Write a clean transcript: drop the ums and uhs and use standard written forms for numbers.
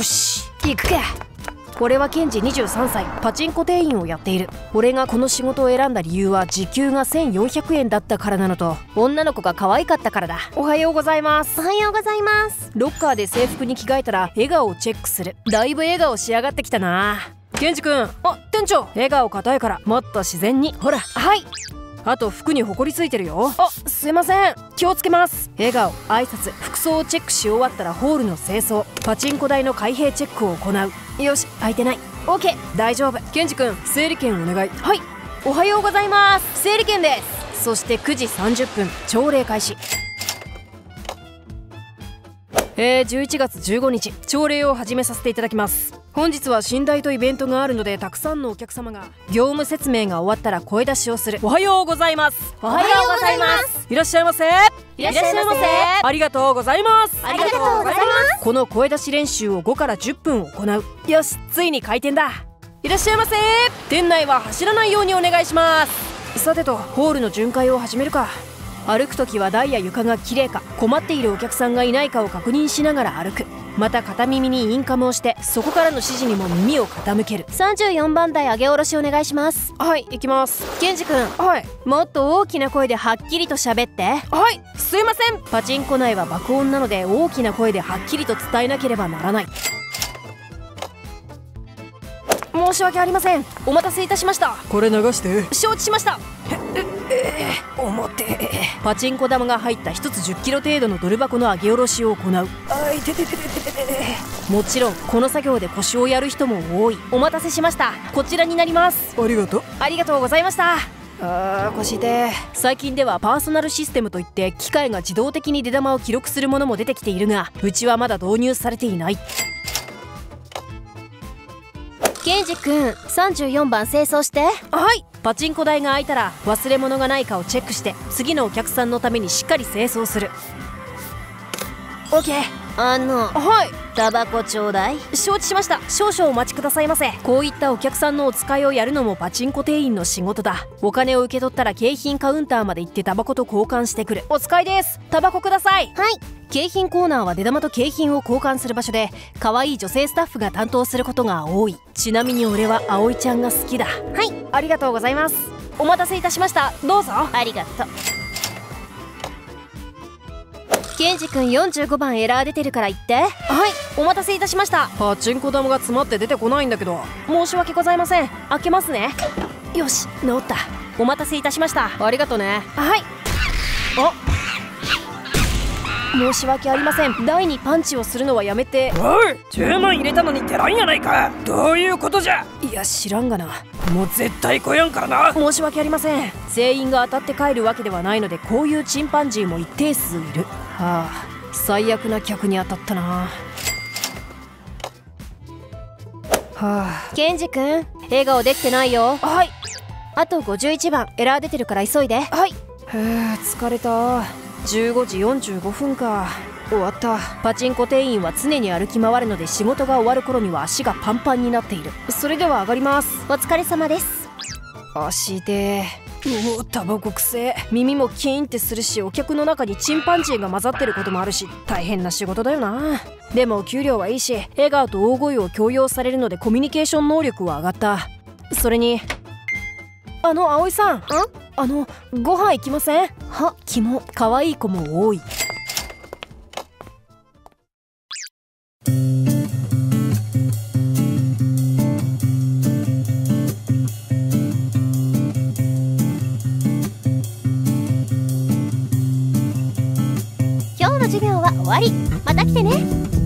し行くか。俺はケンジ23歳、パチンコ店員をやっている。俺がこの仕事を選んだ理由は時給が1400円だったからなのと、女の子が可愛かったからだ。おはようございます。 おはようございます。 ロッカーで制服に着替えたら笑顔をチェックする。だいぶ笑顔仕上がってきたな。ケンジ君、店長、笑顔硬いからもっと自然に。ほら。はい。あと服にホコリついてるよ。すいません、気をつけます。笑顔、挨拶、服装をチェックし終わったらホールの清掃、パチンコ台の開閉チェックを行う。よし、空いてない。 OK、 大丈夫。ケンジ君、整理券お願い。はい。おはようございます。整理券です。そして9時30分朝礼開始。11月15日朝礼を始めさせていただきます。本日は寝台とイベントがあるので、たくさんのお客様が業務説明が終わったら声出しをする。おはようございます。 おはようございます。 いらっしゃいませ。 いらっしゃいませ。 ありがとうございます。 ありがとうございます。 この声出し練習を5から10分行う。よし、ついに開店だ。いらっしゃいませ。店内は走らないようにお願いします。さてと、ホールの巡回を始めるか。歩くときは台や床がきれいか、困っているお客さんがいないかを確認しながら歩く。また片耳にインカムをして、そこからの指示にも耳を傾ける。 34番台上げ下ろしお願いします。 はい、行きます。 ケンジ君、 はい。 もっと大きな声ではっきりと喋って。 はい、すいません。パチンコ内は爆音なので、大きな声ではっきりと伝えなければならない。申し訳ありません。お待たせいたしました。 これ流して。 承知しました。パチンコ玉が入った1つ10キロ程度のドル箱の上げ下ろしを行う。もちろんこの作業で腰をやる人も多い。お待たせしました。こちらになります。 ありがとう。 ありがとうございました。腰痛い。最近ではパーソナルシステムといって機械が自動的に出玉を記録するものも出てきているが、うちはまだ導入されていない。 ケンジ君、34番清掃して。 はい。パチンコ台が開いたら忘れ物がないかをチェックして、次のお客さんのためにしっかり清掃する。 OK。 はい。 タバコちょうだい。 承知しました。少々お待ちくださいませ。こういったお客さんのお使いをやるのもパチンコ店員の仕事だ。お金を受け取ったら景品カウンターまで行ってタバコと交換してくる。お使いです。タバコください。 はい。 景品コーナーは出玉と景品を交換する場所で、可愛い女性スタッフが担当することが多い。ちなみに俺は葵ちゃんが好きだ。 はい。 ありがとうございます。お待たせいたしました。どうぞ。 ありがとう。ケンジ君、45番エラー出てるから言って。 はい。お待たせいたしました。パチンコ玉が詰まって出てこないんだけど。申し訳ございません。開けますね。よし、治った。お待たせいたしました。ありがとね。はい。申し訳ありません。台にパンチをするのはやめて。 おい、10万入れたのに出らんやないか。どういうことじゃ。 いや、知らんがな。 もう絶対来やんからな。 申し訳ありません。全員が当たって帰るわけではないので、こういうチンパンジーも一定数いる。はあ、最悪な客に当たったな。はあ。 ケンジ君、笑顔できてないよ。 はい。 あと51番エラー出てるから急いで。 はい。疲れた。15時45分か。終わった。パチンコ店員は常に歩き回るので、仕事が終わる頃には足がパンパンになっている。それでは上がります。 お疲れ様です。 足でタバコくせ。耳もキーンってするし、お客の中にチンパンジーが混ざってることもあるし、大変な仕事だよな。でも給料はいいし、笑顔と大声を強要されるのでコミュニケーション能力は上がった。それに葵さん、ご飯行きません？は、キモ。可愛い子も多い。 今日の授業は終わり。また来てね。